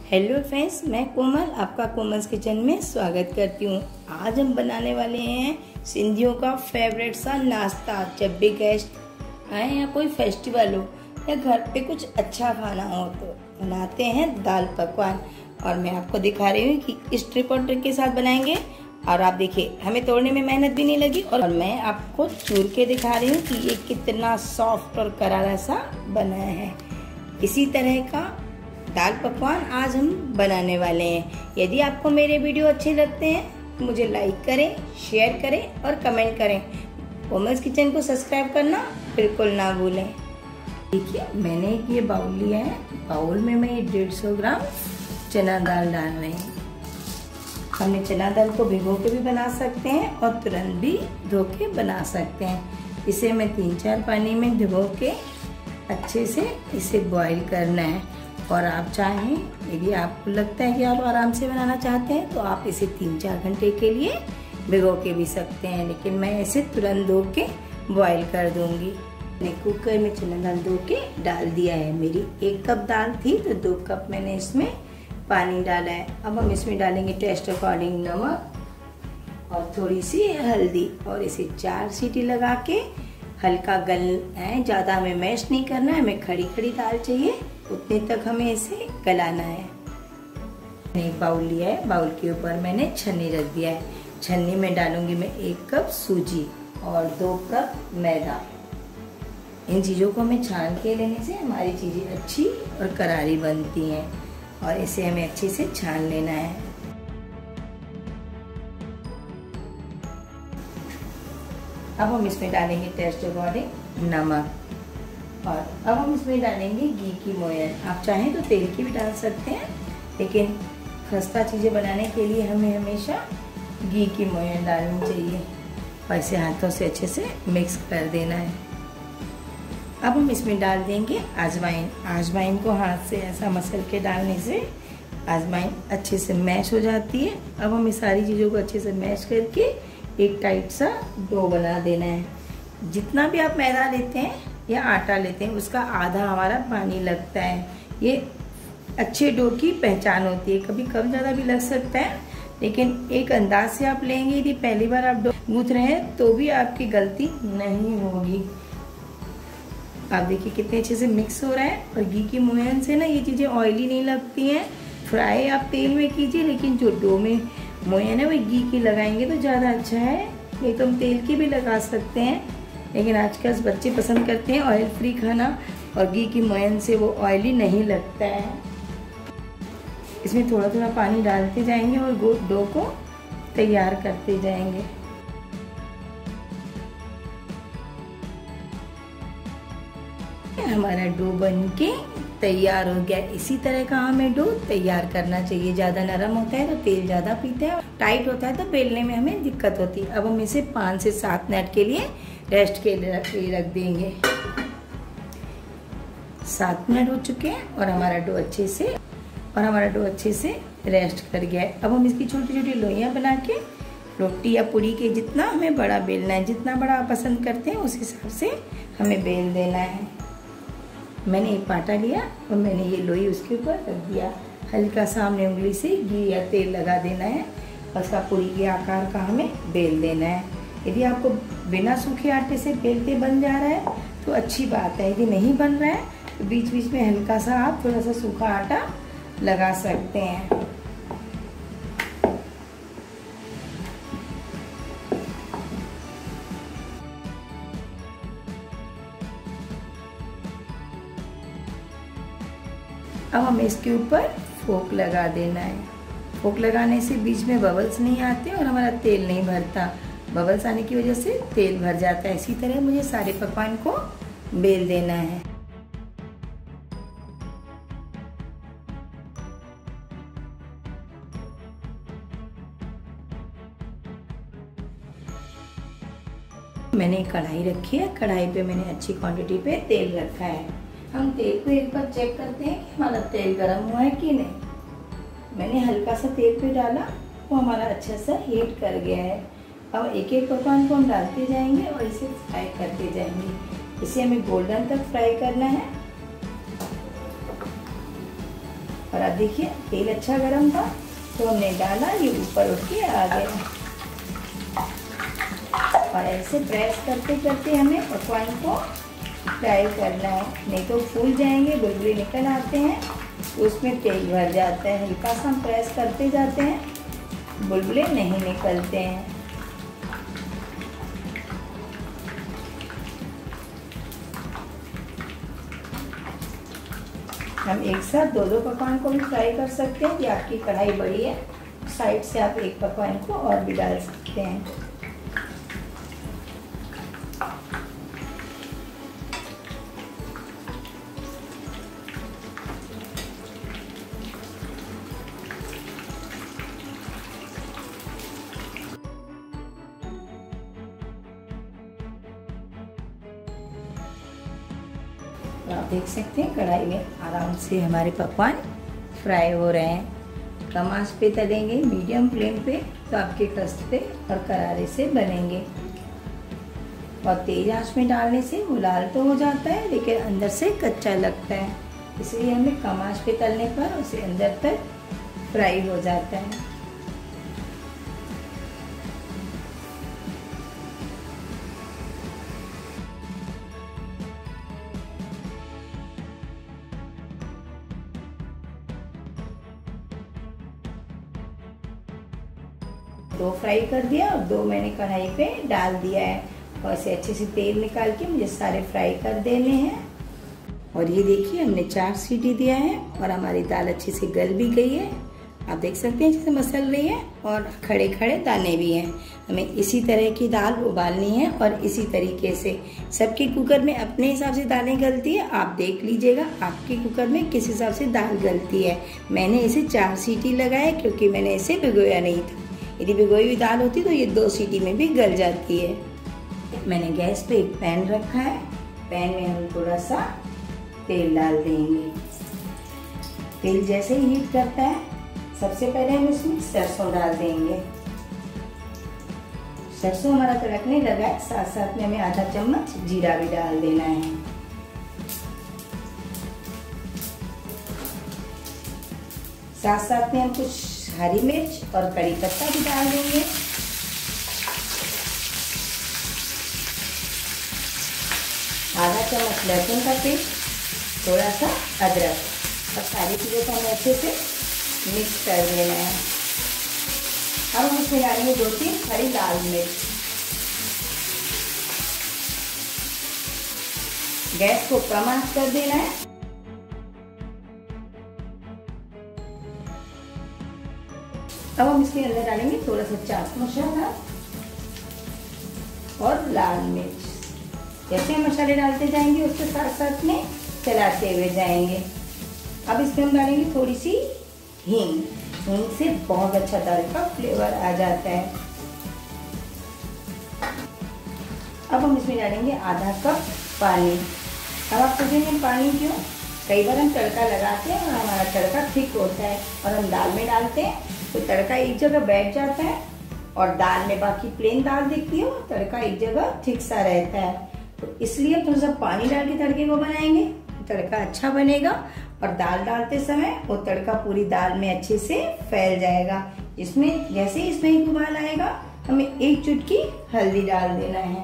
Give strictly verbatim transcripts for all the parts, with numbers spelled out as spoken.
Hello friends, मैं कोमल आपका Komal's kitchen में स्वागत करती हूँ। आज हम बनाने वाले हैं सिंधियों का फेवरेट सा नाश्ता। जब भी गेस्ट आए या कोई फेस्टिवल हो या घर पे कुछ अच्छा खाना हो तो बनाते हैं दाल पकवान। और मैं आपको दिखा रही हूँ कि इस ट्रिक और ट्रिक के साथ बनाएंगे। और आप देखिए, हमें तोड़ने में मेहनत भी नहीं लगी और मैं आपको चूर के दिखा रही हूँ कि ये कितना सॉफ्ट और करारा सा बना है। इसी तरह का दाल पकवान आज हम बनाने वाले हैं। यदि आपको मेरे वीडियो अच्छे लगते हैं तो मुझे लाइक करें, शेयर करें और कमेंट करें। कोमल्स किचन को सब्सक्राइब करना बिल्कुल ना भूलें। देखिए, मैंने एक ये बाउल लिया है। बाउल में मैं ये डेढ़ सौ ग्राम चना दाल डाल रही हूँ। हमने चना दाल को भिगो के भी बना सकते हैं और तुरंत भी धो के बना सकते हैं। इसे मैं तीन चार पानी में भिगो के अच्छे से इसे बॉईल करना है। और आप चाहें, यदि आपको लगता है कि आप आराम से बनाना चाहते हैं तो आप इसे तीन चार घंटे के लिए भिगो के भी सकते हैं, लेकिन मैं इसे तुरंत धो के बॉईल कर दूंगी। मैंने कुकर में चना दाल धो के डाल दिया है। मेरी एक कप दाल थी तो दो कप मैंने इसमें पानी डाला है। अब हम इसमें डालेंगे टेस्ट अकॉर्डिंग नमक और थोड़ी सी हल्दी और इसे चार सीटी लगा के हल्का गल है। ज़्यादा हमें मैश नहीं करना है, हमें खड़ी खड़ी दाल चाहिए, उतने तक हमें इसे गलाना है। मैंने एक बाउल लिया है, बाउल के ऊपर मैंने छन्नी रख दिया है। छन्नी में डालूंगी मैं एक कप सूजी और दो कप मैदा। इन चीज़ों को हमें छान के लेने से हमारी चीज़ें अच्छी और करारी बनती हैं और इसे हमें अच्छे से छान लेना है। अब हम इसमें डालेंगे टेस्ट अकॉर्डिंग नमक और अब हम इसमें डालेंगे घी की मोयन। आप चाहें तो तेल की भी डाल सकते हैं, लेकिन खस्ता चीज़ें बनाने के लिए हमें हमेशा घी की मोयन डालनी चाहिए और इसे हाथों से अच्छे से मिक्स कर देना है। अब हम इसमें डाल देंगे आजवाइन। आजवाइन को हाथ से ऐसा मसल के डालने से आजवाइन अच्छे से मैश हो जाती है। अब हम इस सारी चीज़ों को अच्छे से मैश करके एक टाइट सा डो बना देना है। जितना भी आप मैदा लेते हैं या आटा लेते हैं उसका आधा हमारा पानी लगता है। ये अच्छे डो की पहचान होती है। कभी कम ज़्यादा भी लग सकता है, लेकिन एक अंदाज से आप लेंगे। यदि पहली बार आप डो गूंथ रहे हैं तो भी आपकी गलती नहीं होगी। आप देखिए कितने अच्छे से मिक्स हो रहा है और घी की मोयन से ना ये चीज़ें ऑयली नहीं लगती हैं। फ्राई आप तेल में कीजिए, लेकिन जो डो में मोयन है वो घी की लगाएंगे तो ज़्यादा अच्छा है। नहीं तो हम तेल की भी लगा सकते हैं, लेकिन आजकल बच्चे पसंद करते हैं ऑयल फ्री खाना और घी की मोयन से वो ऑयली नहीं लगता है। इसमें थोड़ा थोड़ा पानी डालते जाएंगे और डो को तैयार करते जाएंगे। हमारा डो बन के तैयार हो गया। इसी तरह का हमें डो तैयार करना चाहिए। ज़्यादा नरम होता है तो तेल ज़्यादा पीता है, टाइट होता है तो बेलने में हमें दिक्कत होती है। अब हम इसे पाँच से सात मिनट के लिए रेस्ट के लिए रख देंगे। सात मिनट हो चुके हैं और हमारा डो अच्छे से और हमारा डो अच्छे से रेस्ट कर गया है। अब हम इसकी छोटी छोटी लोइयाँ बना के रोटी या पूरी के जितना हमें बड़ा बेलना है, जितना बड़ा आप पसंद करते हैं उस हिसाब से हमें बेल देना है। मैंने एक पाटा लिया और मैंने ये लोई उसके ऊपर रख दिया। हल्का सा हमने उंगली से घी या तेल लगा देना है और उसका पूरी के आकार का हमें बेल देना है। यदि आपको बिना सूखे आटे से बेलते बन जा रहा है तो अच्छी बात है। यदि नहीं बन रहा है तो बीच बीच में हल्का सा आप थोड़ा सा सूखा आटा लगा सकते हैं। अब हमें इसके ऊपर फोक लगा देना है। फोक लगाने से बीच में बबल्स नहीं आते और हमारा तेल नहीं भरता। बबल्स आने की वजह से तेल भर जाता है। इसी तरह मुझे सारे पकवान को बेल देना है। मैंने कढ़ाई रखी है। कढ़ाई पे मैंने अच्छी क्वांटिटी पे तेल रखा है। हम तेल को एक बार चेक करते हैं कि हमारा तेल गर्म हुआ है कि नहीं। मैंने हल्का सा तेल पे डाला, वो हमारा अच्छा सा हीट कर गया है। अब एक एक पकवान को हम डालते जाएंगे और इसे फ्राई करते जाएंगे। इसे हमें गोल्डन तक फ्राई करना है। और अब देखिए तेल अच्छा गर्म था तो हमने डाला, ये ऊपर उठ के आ गया। और ऐसे प्रेस करते करते हमें पकवान को फ्राई करना है, नहीं तो फूल जाएंगे, बुलबुले निकल आते हैं तो उसमें तेल भर जाता है। हल्का सा हम प्रेस करते जाते हैं, बुलबुले नहीं निकलते हैं। हम एक साथ दो दो पकवान को भी फ्राई कर सकते हैं, कि आपकी कढ़ाई बड़ी है साइड से आप एक पकवान को और भी डाल सकते हैं। तो आप देख सकते हैं कढ़ाई में आराम से हमारे पकवान फ्राई हो रहे हैं। कम आंच पे तलेंगे, मीडियम फ्लेम पे, तो आपके खस्ते और करारे से बनेंगे। और तेज आंच में डालने से वो लाल तो हो जाता है लेकिन अंदर से कच्चा लगता है, इसलिए हमें कम आंच पे तलने पर उसे अंदर तक फ्राई हो जाता है। दो फ्राई कर दिया और दो मैंने कढ़ाई पे डाल दिया है, और इसे अच्छे से तेल निकाल के मुझे सारे फ्राई कर देने हैं। और ये देखिए हमने चार सीटी दिया है और हमारी दाल अच्छे से गल भी गई है। आप देख सकते हैं अच्छे से मसल रही है और खड़े खड़े दाने भी हैं। हमें इसी तरह की दाल उबालनी है और इसी तरीके से सबके कुकर में अपने हिसाब से दालें गलती है। आप देख लीजिएगा आपके कुकर में किस हिसाब से दाल गलती है। मैंने इसे चार सीटी लगाया क्योंकि मैंने इसे भिगोया नहीं था। यदि भिगोई हुई दाल होती तो ये दो सीटी में भी गल जाती है। मैंने गैस पे एक पैन रखा है, पैन में हम थोड़ा सा तेल डाल देंगे। तेल जैसे ही हीट करता है सबसे पहले हम इसमें सरसों डाल देंगे। सरसों हमारा तड़कने लगा है, साथ साथ में हमें आधा चम्मच जीरा भी डाल देना है। साथ साथ में हम कुछ हरी मिर्च और कड़ी पत्ता भी डाल देंगे। आधा चम्मच लहसुन का पेस्ट, थोड़ा सा अदरक, और सारी चीज़ों को हमें अच्छे से मिक्स कर देना है। अब हम इसमें डालेंगे दो तीन हरी लाल मिर्च। गैस को कम आंच कर देना है। अब हम इसके अंदर डालेंगे थोड़ा सा चाट मसाला और लाल मिर्च। जैसे हम मसाले डालते जाएंगे उसके साथ साथ में चलाते हुए जाएंगे। अब इसमें हम डालेंगे थोड़ी सी हींग। हींग से बहुत अच्छा दाल का फ्लेवर आ जाता है। अब हम इसमें डालेंगे आधा कप पानी। अब आप सोचेंगे पानी क्यों? कई बार हम तड़का लगाते हैं और हमारा तड़का थिक होता है और हम दाल में डालते हैं तो तड़का एक जगह बैठ जाता है और दाल में बाकी प्लेन दाल दिखती है, तड़का एक जगह ठीक सा रहता है। तो इसलिए थोड़ा सा पानी डाल के तड़के को बनाएंगे, तड़का अच्छा बनेगा और दाल डालते समय वो तड़का पूरी दाल में अच्छे से फैल जाएगा। इसमें जैसे ही इसमें एक उबाल आएगा हमें एक चुटकी हल्दी डाल देना है।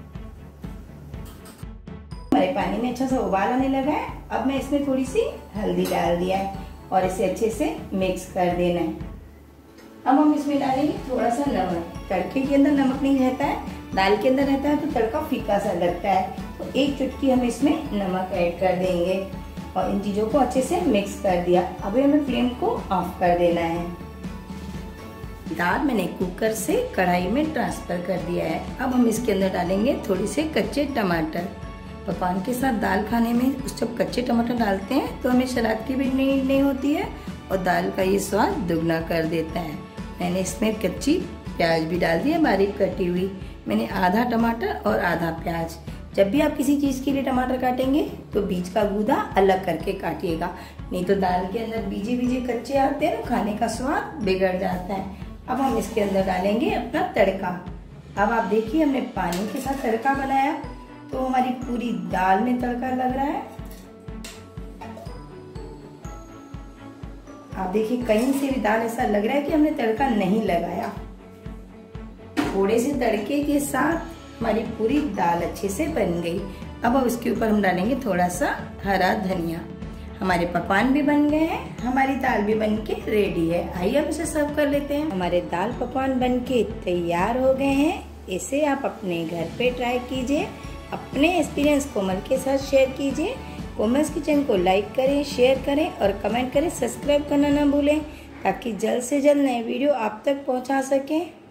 हमारे पानी में अच्छा सा उबाल आने लगा है। अब मैं इसमें थोड़ी सी हल्दी डाल दिया है और इसे अच्छे से मिक्स कर देना है। अब हम इसमें डालेंगे थोड़ा सा नमक। तड़के के अंदर नमक नहीं रहता है, दाल के अंदर रहता है तो तड़का फीका सा लगता है, तो एक चुटकी हम इसमें नमक ऐड कर देंगे और इन चीजों को अच्छे से मिक्स कर दिया। अभी हमें फ्लेम को ऑफ कर देना है। दाल मैंने कुकर से कढ़ाई में ट्रांसफर कर दिया है। अब हम इसके अंदर डालेंगे थोड़ी से कच्चे टमाटर। पकवान के साथ दाल खाने में जब कच्चे टमाटर डालते हैं तो हमें सलाद की भी नीड नहीं होती है और दाल का ये स्वाद दुगना कर देता है। मैंने इसमें कच्ची प्याज भी डाल दी है, बारीक कटी हुई। मैंने आधा टमाटर और आधा प्याज। जब भी आप किसी चीज़ के लिए टमाटर काटेंगे तो बीज का गूदा अलग करके काटिएगा, नहीं तो दाल के अंदर बीजे बीजे कच्चे आते हैं, खाने का स्वाद बिगड़ जाता है। अब हम इसके अंदर डालेंगे अपना तड़का। अब आप देखिए हमने पानी के साथ तड़का बनाया तो हमारी पूरी दाल में तड़का लग रहा है। आप देखिए कहीं से भी दाल ऐसा लग रहा है कि हमने तड़का नहीं लगाया। थोड़े से तड़के के साथ हमारी पूरी दाल अच्छे से बन गई। अब अब इसके ऊपर हम डालेंगे थोड़ा सा हरा धनिया। हमारे पकवान भी बन गए हैं, हमारी दाल भी बन के रेडी है। आइए अब इसे सर्व कर लेते हैं। हमारे दाल पकवान बन के तैयार हो गए हैं। इसे आप अपने घर पे ट्राई कीजिए, अपने एक्सपीरियंस कोमल के साथ शेयर कीजिए। कोमल्स किचन को लाइक करें, शेयर करें और कमेंट करें। सब्सक्राइब करना ना भूलें ताकि जल्द से जल्द नए वीडियो आप तक पहुंचा सकें।